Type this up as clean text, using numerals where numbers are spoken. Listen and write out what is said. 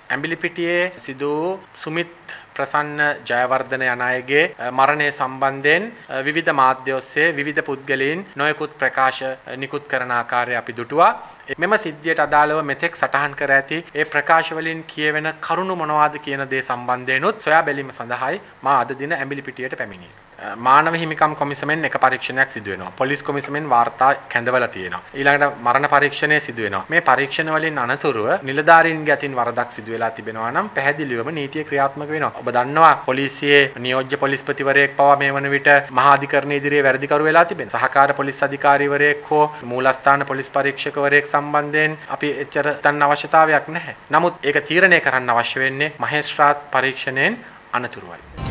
ඇඹිලිපිටියේ සිදු සුමිත් ප්‍රසන්න ජයවර්ධන යන අයගේ මරණය සම්බන්ධයෙන් විවිධ මාධ්‍ය ඔස්සේ විවිධ පුද්ගලයන් නොයෙකුත් ප්‍රකාශ නිකුත් කරන ආකාරය අපි දුටුවා. මෙම සිද්ධියට අදාළව මෙතෙක් සටහන් කර ඇති ඒ ප්‍රකාශ වලින් කියවෙන කරුණු මොනවාද කියන දේ සම්බන්ධයෙන්ුත් සොයා බැලීම සඳහායි මා අද දින ඇඹිලිපිටියට පැමිණියේ. මානව හිමිකම් කොමිසමෙන් එක පරීක්ෂණයක් සිදු වෙනවා. පොලිස් කොමිසමෙන් වාර්තා කැඳවලා තියෙනවා. ඊළඟට මරණ පරීක්ෂණය සිදු වෙනවා. මේ පරීක්ෂණ වලින් අනතුරුව නිලධාරීන්ගේ අතින් වරදක් සිදු වෙලා තිබෙනවා නම් පැහැදිලිවම නීතිය ක්‍රියාත්මක වෙනවා. ඔබ දන්නවා පොලිසියේ නියෝජ්‍ය පොලිස්පතිවරයෙක් පවා මේ වන විට මහා අධිකරණ ඉදිරියේ වැරදිකරු වෙලා තිබෙනවා. සහකාර පොලිස් අධිකාරීවරයෙක් හෝ මූලස්ථාන පොලිස් පරීක්ෂකවරයෙක් සම්බන්ධයෙන් අපි එච්චර දන්න අවශ්‍යතාවයක් නැහැ. නමුත් ඒක තීරණය කරන්න අවශ්‍ය වෙන්නේ මහේස්ත්‍රාත් පරීක්ෂණයෙන් අනතුරුවයි.